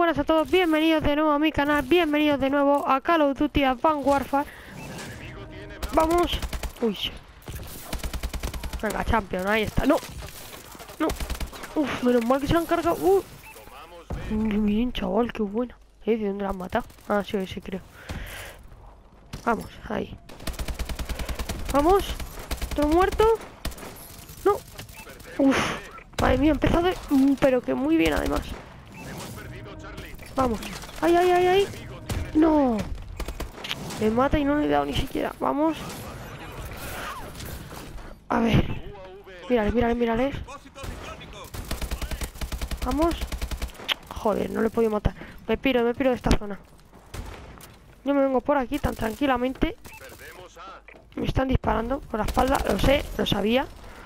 buenas a todos, bienvenidos de nuevo a mi canal, bienvenidos de nuevo a Call of Duty Advanced Warfare. Vamos. Uy. Venga, Champion, ahí está. No. No. Uf, menos mal que se lo han cargado. Muy bien, chaval, qué bueno. ¿De dónde la han matado? Ah, sí, sí, creo. Vamos, ahí. Vamos. Otro muerto. No. Uf. Madre mía, ha empezado, pero que muy bien además. Vamos. ¡Ay, ay, ay, ay! ¡No! Me mata y no le he dado ni siquiera. Vamos. A ver. Mírale, mírale, mírale. Vamos. Joder, no le he podido matar. Me piro de esta zona. Yo me vengo por aquí tan tranquilamente. Me están disparando por la espalda. Lo sé, lo sabía.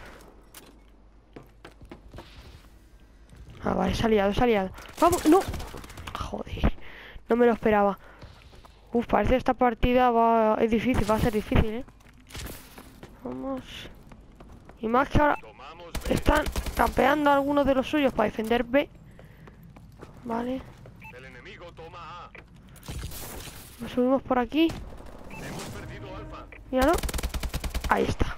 Ah, vale, se ha liado. ¡Vamos! ¡No! Joder, no me lo esperaba. Uf, parece que esta partida es difícil, va a ser difícil, ¿eh? Vamos. Y más que ahora están campeando a algunos de los suyos para defender B. Vale. Nos subimos por aquí. Míralo. Ahí está.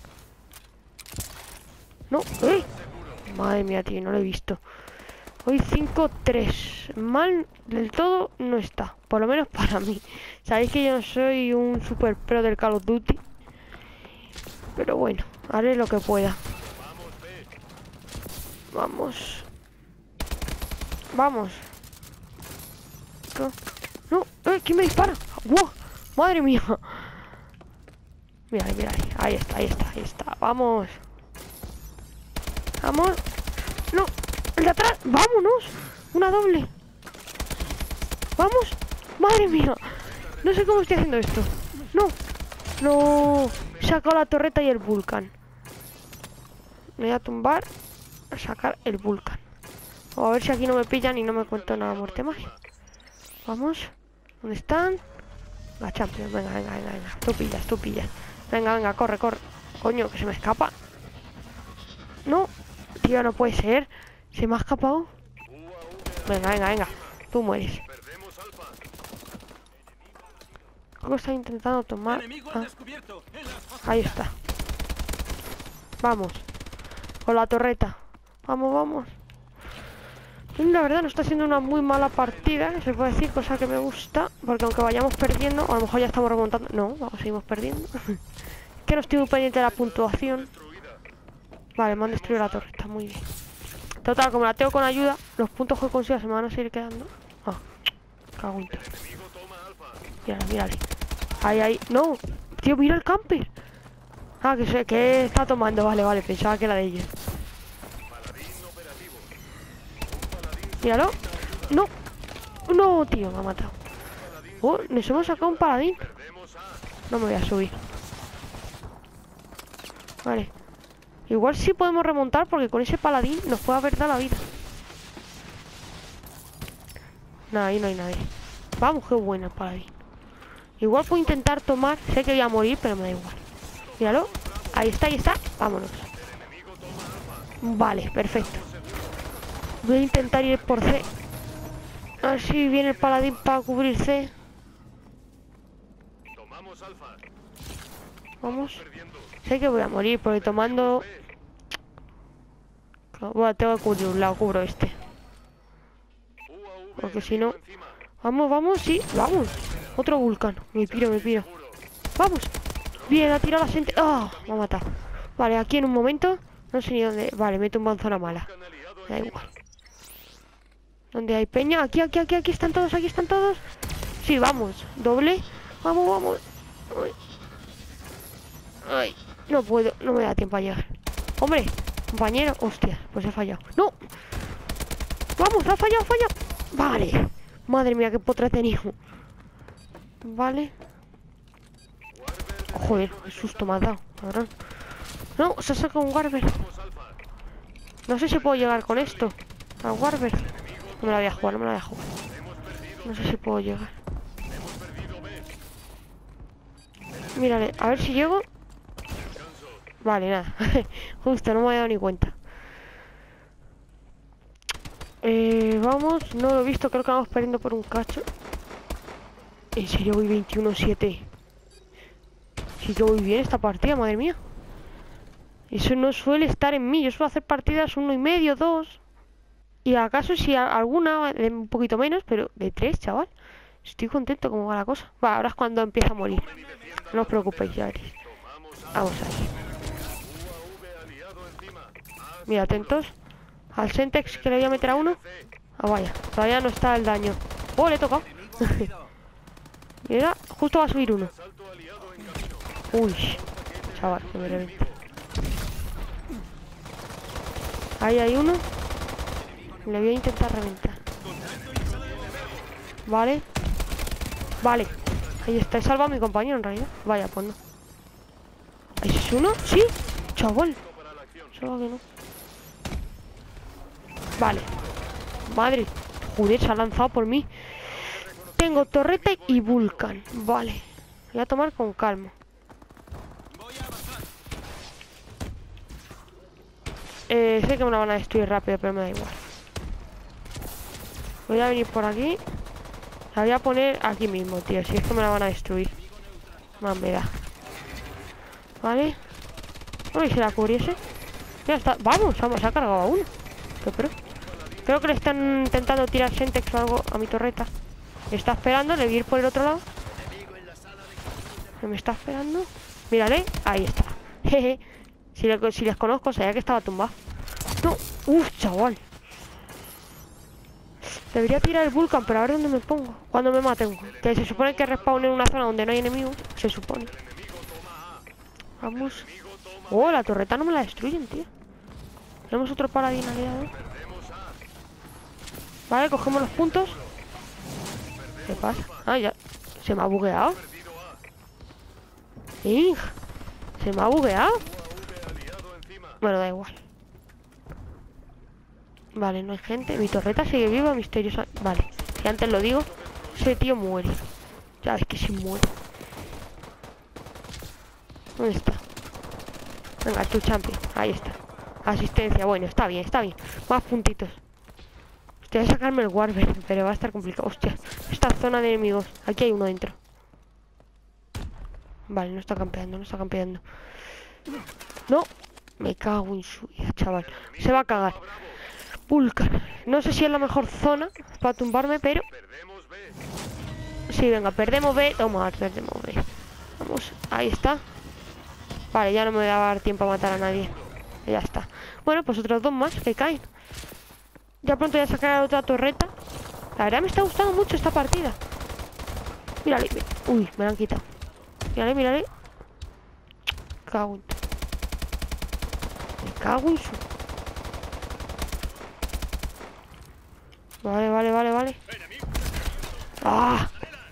No, ¡eh! Madre mía, tío, no lo he visto. Hoy 5-3. Mal del todo no está. Por lo menos para mí. Sabéis que yo no soy un super pro del Call of Duty. Pero bueno, haré lo que pueda. Vamos. Vamos. No, ¿quién me dispara? ¡Wow! Madre mía. Mira, mira, ahí está. Vamos. Vamos. No. El de atrás, vámonos. Una doble. Vamos. Madre mía. No sé cómo estoy haciendo esto. No. No. He sacado la torreta y el Vulcan. Me voy a tumbar. A sacar el Vulcan. O a ver si aquí no me pillan y no me cuento nada muerte más. Vamos. ¿Dónde están? La Champions. Venga. Tú pillas. Venga, corre. Coño, que se me escapa. No. Tío, no puede ser. ¿Se me ha escapado? Venga. Tú mueres. Algo está intentando tomar. Ah. Ahí está. Vamos. Con la torreta. Vamos. La verdad no está siendo una muy mala partida, se puede decir, cosa que me gusta. Porque aunque vayamos perdiendo, o a lo mejor ya estamos remontando. No, seguimos perdiendo. Que no estoy muy pendiente de la puntuación. Vale, me han destruido la torreta, muy bien. Total, como la tengo con ayuda, los puntos que consiga se me van a seguir quedando. Ah, cago en todo. Mírale. Ahí. No, tío, mira el camper. Ah, que está tomando. Vale, pensaba que era de ellos. Míralo. No, tío, me ha matado. Oh, nos hemos sacado un paladín. No me voy a subir. Vale. Igual sí podemos remontar porque con ese paladín nos puede haber dado la vida. Nada, ahí no hay nadie. Vamos, qué bueno el paladín. Igual puedo intentar tomar. Sé que voy a morir, pero me da igual. Míralo. Ahí está. Vámonos. Vale, perfecto. Voy a intentar ir por C. A ver si viene el paladín para cubrir C. Vamos. Sé que voy a morir porque tomando... Bueno, tengo que cubrir un lado, cubro este. Porque si no... Vamos, sí, vamos. Otro Vulcan. Me piro. Vamos. Bien, ha tirado la gente. ¡Ah! Me ha matado. Vale, aquí en un momento. No sé ni dónde. Vale, me he tumbado en zona mala. Me da igual. ¿Dónde hay peña? Aquí están todos. Sí, vamos. Doble. Vamos. Ay, no puedo. No me da tiempo a llegar. Hombre, compañero. Hostia, pues he fallado. ¡No! Vamos, ha fallado. Vale. Madre mía, qué potra he tenido. Vale. Joder, qué susto me ha dado, cabrón. No, se ha sacado un Garber. No sé si puedo llegar con esto al Garber. No me la voy a jugar. No sé si puedo llegar. Mírale, a ver si llego. Vale, nada. Justo, no me había dado ni cuenta. Vamos, no lo he visto, creo que vamos perdiendo por un cacho. En serio voy 21-7. Sí que voy bien esta partida, madre mía. Eso no suele estar en mí. Yo suelo hacer partidas 1,5, 2. Y acaso si alguna de un poquito menos, pero de 3, chaval. Estoy contento como va la cosa. Va, ahora es cuando empieza a morir. No os preocupéis, ya veréis. Vamos ahí. Mira, atentos. Al Sentex que le voy a meter a uno. Ah, vaya, todavía no está el daño. Oh, le he tocado. Mira, justo va a subir uno. Uy, chaval, que me reventa. Ahí hay uno. Le voy a intentar reventar. Vale. Vale. Ahí está, he salvado a mi compañero en realidad. Vaya, pues no. ¿Ese es uno? Sí, chaval. Solo que no. Vale. Madre. Joder, se ha lanzado por mí. Tengo torreta y Vulcan. Vale. Voy a tomar con calma. Sé que me la van a destruir rápido, pero me da igual. Voy a venir por aquí. La voy a poner aquí mismo, tío. Si es que me la van a destruir. Más me da. Vale. Uy, si la cubriese. Ya está. Vamos, se ha cargado a uno. ¿Qué pero? Creo que le están intentando tirar Sentex o algo a mi torreta. Me está esperando, le voy a ir por el otro lado. Me está esperando. Mírale, ahí está. Jeje. Si les conozco, sabía que estaba tumbado. No, chaval. Debería tirar el Vulcan, pero a ver dónde me pongo. Cuando me maten. Que se supone que respawn en una zona donde no hay enemigos. Se supone. Vamos. Oh, la torreta no me la destruyen, tío. Tenemos otro paladín aliado. Vale, cogemos los puntos. ¿Qué pasa? Ah, ya. Se me ha bugueado. Se me ha bugueado. Bueno, da igual. Vale, no hay gente. Mi torreta sigue viva, misteriosa. Vale, si antes lo digo. Ese tío muere. Ya ves que sí muere. ¿Dónde está? Venga, tu champion. Ahí está. Asistencia, bueno, está bien, está bien. Más puntitos. Hostia, voy a sacarme el Warbird, pero va a estar complicado. Hostia, esta zona de enemigos. Aquí hay uno dentro. Vale, no está campeando, no está campeando. No, me cago en su vida, chaval. Se va a cagar. Vulcan. No sé si es la mejor zona para tumbarme, pero... Sí, venga, perdemos B. Toma, perdemos B. Vamos, ahí está. Vale, ya no me voy a dar tiempo a matar a nadie. Ya está. Bueno, pues otros dos más que caen. Ya pronto voy a sacar otra torreta. La verdad me está gustando mucho esta partida. Mírale. Uy, me la han quitado. Mírale, mírale. Cago en... Me cago en su... Vale, vale, vale, vale. ¡Ah!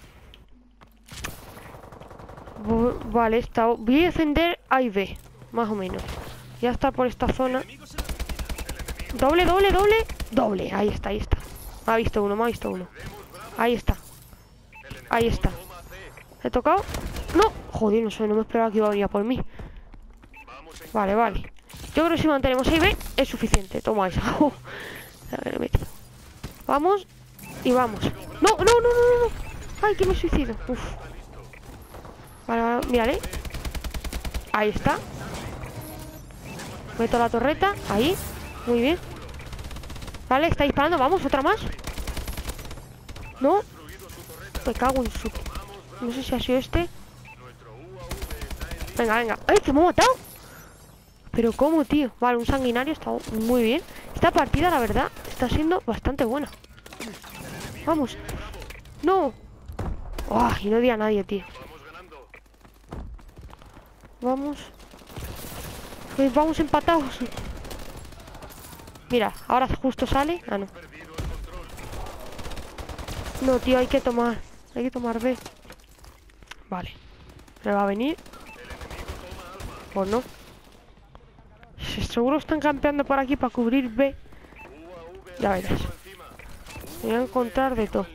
Vale, está... Voy a defender A y B, más o menos. Ya está por esta zona. Doble, doble, doble. Doble, ahí está, ahí está. Me ha visto uno, me ha visto uno. Ahí está. Ahí está. ¿He tocado? No, joder, no sé, no me esperaba que iba a venir a por mí. Vale, vale. Yo creo que si mantenemos A y B es suficiente. Toma esa. A ver, metido. Vamos. Y vamos. No, no, no, no, no. Ay, que me suicido. Uf. Vale, vale, mírale. Ahí está. Meto la torreta. Ahí. Muy bien. Vale, está disparando. Vamos, otra más. No. Me cago en su... No sé si ha sido este. Venga, venga. ¡Ay, que me ha matado! Pero ¿cómo, tío? Vale, un sanguinario está muy bien. Esta partida, la verdad, está siendo bastante buena. Vamos. ¡No! ¡Oh! Y no di a nadie, tío. Vamos. Pues vamos empatados. Mira, ahora justo sale. Ah, no. No, tío, hay que tomar. Hay que tomar B. Vale. ¿Me va a venir? ¿O no? Seguro están campeando por aquí para cubrir B. Ya verás. Me voy a encontrar de todo.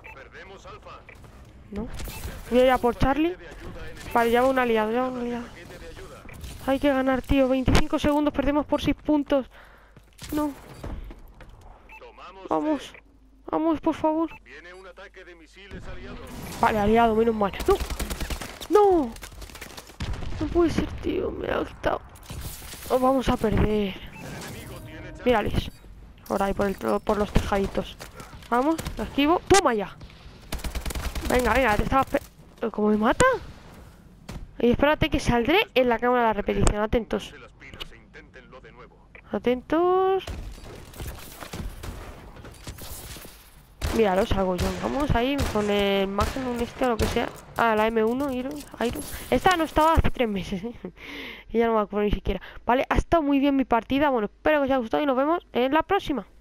¿No? Voy a ir a por Charlie. Vale, ya va un aliado, ya va un aliado. Hay que ganar, tío. 25 segundos, perdemos por 6 puntos. No. Vamos. Vamos, por favor. Viene un ataque de misiles aliados. Vale, aliado, menos mal. ¡No! ¡No! No puede ser, tío. Me ha quitado. Nos vamos a perder. Mírales. Ahora ahí por los tejaditos. Vamos, lo esquivo. ¡Toma ya! Venga, venga, te estaba... ¿Cómo me mata? Y espérate que saldré en la cámara de la repetición. Atentos. Atentos. Míralo, salgo yo. Vamos ahí con el Magnum o lo que sea. Ah, la M1, Iron. Esta no estaba hace 3 meses, ¿eh? Y ya no me acuerdo ni siquiera. Vale, ha estado muy bien mi partida. Bueno, espero que os haya gustado y nos vemos en la próxima.